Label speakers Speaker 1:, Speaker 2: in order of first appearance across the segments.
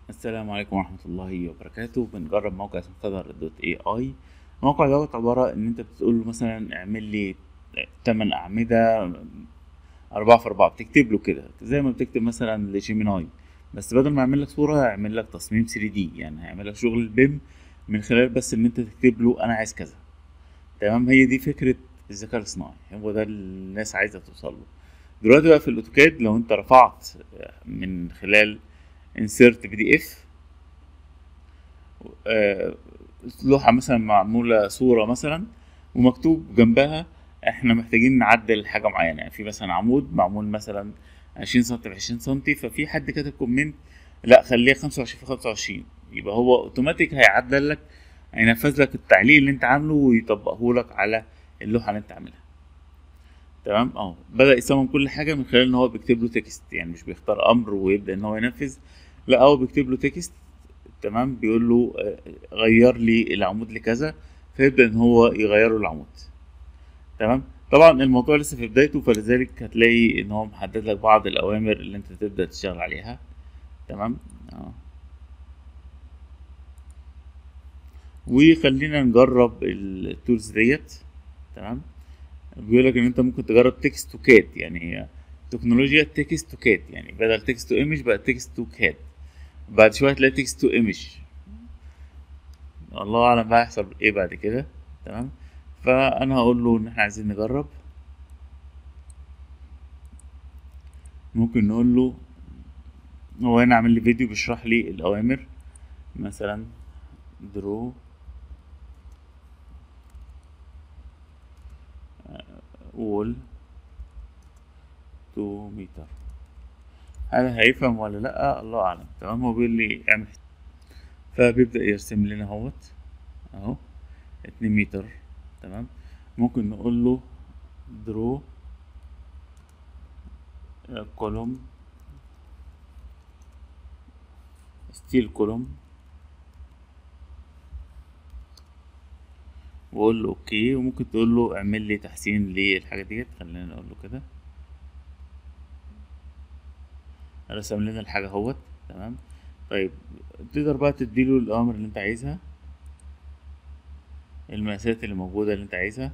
Speaker 1: السلام عليكم ورحمة الله وبركاته. بنجرب موقع اسمه فذر دوت اي اي. الموقع دوت عبارة ان انت بتقول له مثلا اعمل لي 8 أعمدة 4 في 4، بتكتب له كده زي ما بتكتب مثلا لجيميناي، بس بدل ما يعمل لك صورة هيعمل لك تصميم 3D، يعني هيعمل لك شغل البيم من خلال بس ان انت تكتب له انا عايز كذا. تمام، هي دي فكرة الذكاء الاصطناعي، هو ده اللي الناس عايزة توصل له. دلوقتي بقى في الاوتوكاد لو انت رفعت من خلال insert PDF آه، لوحة مثلا معمولة صورة مثلا ومكتوب جنبها احنا محتاجين نعدل حاجة معينة، يعني في مثلا عمود معمول مثلا 20 سنتي في 20 سنتي، ففي حد كاتب كومنت لا خليها 25 في 25، يبقى هو اوتوماتيك هيعدل لك، هينفذ لك التعليق اللي انت عامله ويطبقه لك على اللوحة اللي انت عاملها. تمام، بدأ يصمم كل حاجة من خلال ان هو بيكتب له تكست، يعني مش بيختار امر ويبدأ ان هو ينفذ، لا هو بيكتب له تكست. تمام، بيقول له غير لي العمود لكذا، فيبدأ ان هو يغير له العمود. تمام، طبعا الموضوع لسه في بدايته، فلذلك هتلاقي ان هو محدد لك بعض الاوامر اللي انت تبدأ تشتغل عليها. تمام. وخلينا نجرب التولز ديت. تمام، بيقول لك ان انت ممكن تجرب تكست تو كاد، يعني هي تكنولوجيا تكست تو كاد، يعني بدل تكست تو ايمج بقى تكست تو كاد، بعد شويه هتلاقي تكست تو ايمج. الله اعلم بقى هيحصل ايه بعد كده. تمام، فانا هقول له ان احنا عايزين نجرب. ممكن نقول له، هو هنا عامل لي فيديو بيشرح لي الاوامر، مثلا درو وول 2 متر. هل هيفهم ولا لا؟ الله اعلم. تمام، هو بيقول لي اعمل، فبيبدأ يرسم لنا اهوت اهو 2 متر. تمام، ممكن نقول له درو كولوم ستيل كولوم، واقول له اوكي. وممكن تقول له اعمل لي تحسين للحاجه ديت، خلينا نقول له كده رسم لنا الحاجه اهوت. تمام، طيب تقدر بقى تديله الاوامر اللي انت عايزها، المقاسات اللي موجوده اللي انت عايزها.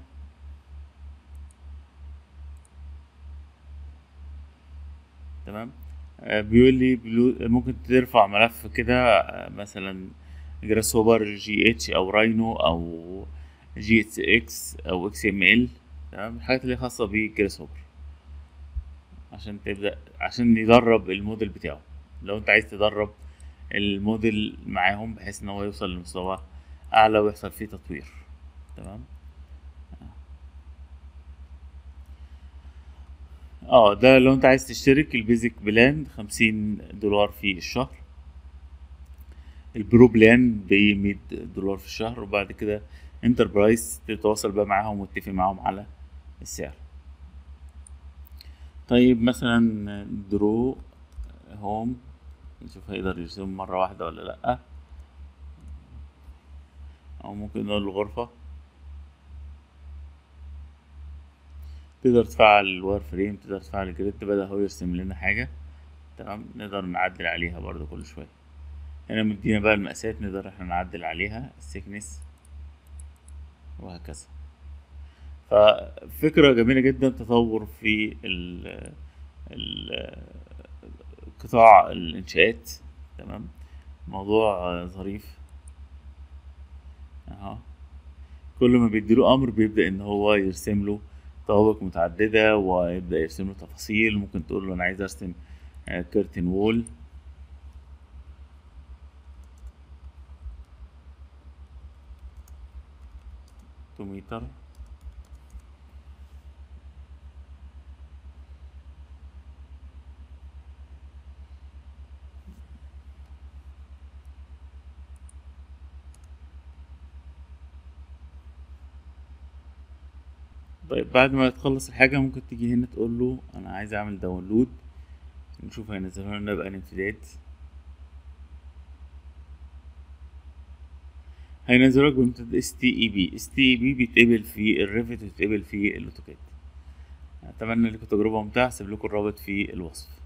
Speaker 1: تمام، بيقول لي ممكن ترفع ملف كده، مثلا جراس هوبر جي اتش او راينو او جي اتس اكس او اكس ام ال. تمام، الحاجات اللي خاصه بجراس هوبر عشان تبدا، عشان يدرب الموديل بتاعه، لو انت عايز تدرب الموديل معاهم بحيث ان هو يوصل لمستوى اعلى ويحصل فيه تطوير. تمام، ده لو انت عايز تشترك البيزك بلان $50 في الشهر، البرو بلان ب$100 في الشهر، وبعد كده انتربرايز تتواصل بقى معاهم وتتفق معاهم على السعر. طيب مثلا درو هوم، نشوف هيقدر يرسم مرة واحدة ولا لأ، أو ممكن نقول له غرفة. تقدر تفعل الواير فريم، تقدر تفعل الجريد، بدأ هو يرسم لنا حاجة. تمام، نقدر نعدل عليها برضو كل شوية. هنا مدينا بقى المقاسات، نقدر احنا نعدل عليها السيكنس وهكذا. ففكرة جميلة جدا، تطور في ال- قطاع الإنشاءات. تمام، موضوع ظريف اهو. كل ما بيديله أمر بيبدأ إن هو يرسم له طوابق متعددة، ويبدأ يرسم له تفاصيل. ممكن تقول له أنا عايز أرسم كيرتن وول 2 متر. طيب بعد ما تخلص الحاجة ممكن تيجي هنا تقول له أنا عايز أعمل داونلود، نشوف هينزله لنا بأنهي امتداد. هينزلك بامتداد STEB. STEB بيتقبل في الريفت ويتقبل في الأوتوكاد. أتمنى لكم تجربة ممتعة، هسيب لكم الرابط في الوصف.